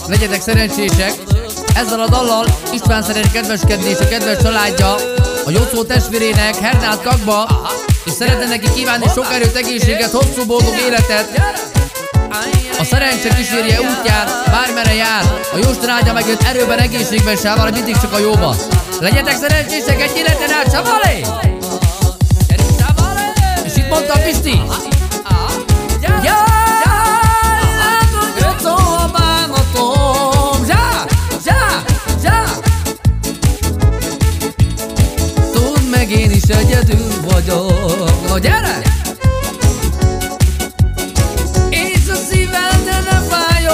Legyetek szerencsések! Ezzel a dallal István szeret kedveskedni és a kedves családja a Jocó testvérének, Hernát Kakba, és szeretne neki kívánni sok erőt, egészséget, hosszú boldog életet. A szerencse kísérje útján, bármerre jár, a Jóisten áldja meg őt erőben, egészségben, sávval, mindig csak a jóban. Legyetek szerencsések, egy életen át, Savalé! És itt mondta a Pisti. Tudd meg, én is egyedül vagyok. No, gyere! És a szíved ne fájjon,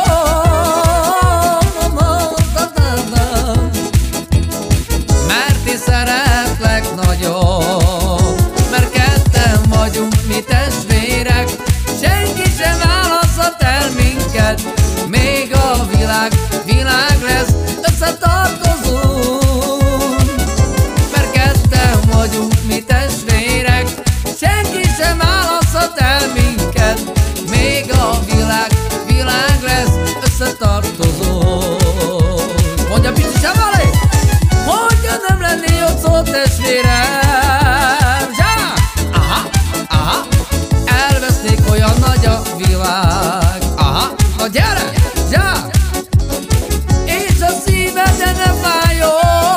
mert én szeretlek nagyon, mert ketten vagyunk mi testvérek, senki sem választhat el minket, még a világ lesz, összetartozunk, mert ketten vagyunk mi testvérek, senki sem választhat el minket, még a világ lesz, összetartozunk. Mondja Pisti Savalé! Hogyha nem lennél Jocó testvérem, zsá! Aha, elvesznék, olyan nagy a világ. Aha, na gyere, zsá! És a szíved ne fájjon,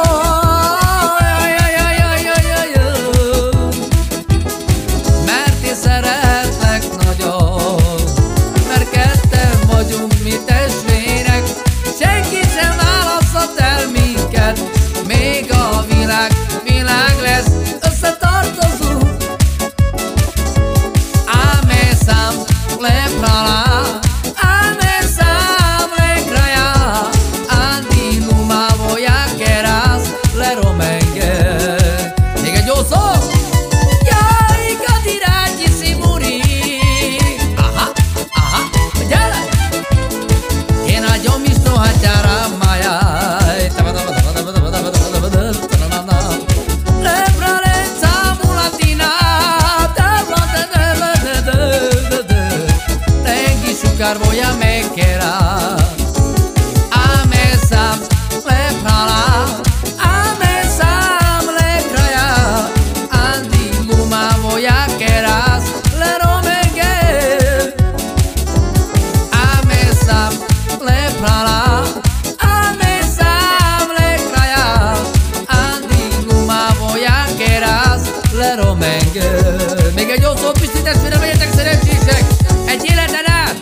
mert én szeretlek nagyon, mert ketten vagyunk mi testvérek, senki sem választhat el minket, még a világ lesz, összetartozunk. Ame sam leprala, ame sam lekraja, andi luma voy a keras le romenge. Még egy jó szó! Jaj, kadirágyi szimuri! Aha, gyere! Én a gyomisztó hatyára májaj. Lepra lenca mulatina, tengi sukar voy a mekera. Ame sam leprala, ame sam lekraya, andi luma voy a keras le romenge. Ame sam leprala, ame sam lekraya, andi luma voy a keras le romenge. Még egy jó szó, Pisti testvérem, legyetek szerencsések! Egy életen át!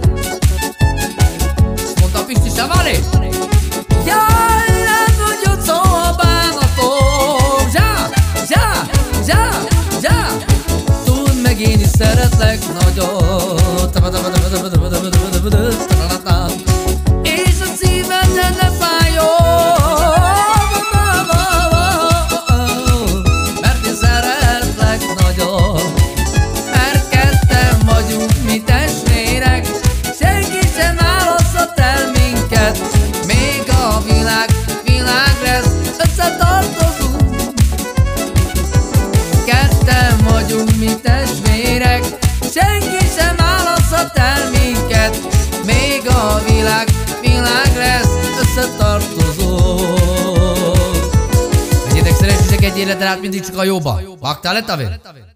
Mondta a Pisti Savalé! Jaj, nem tudjuk szó a bánatom! Zsá! Tudd meg, én is szeretlek nagyon, és a szíved ne fájjon, mert én szeretlek nagyon, mert ketten vagyunk mi testvérek, senki sem választhat el minket, még a világ lesz, összetartozunk. Ketten vagyunk mi testvérek, senki sem választhat el minket, még a világ lesz, összetartozunk. Legyetek szerencsések, egy életen át, mindig csak a jóba. Vágtál le, Tavér?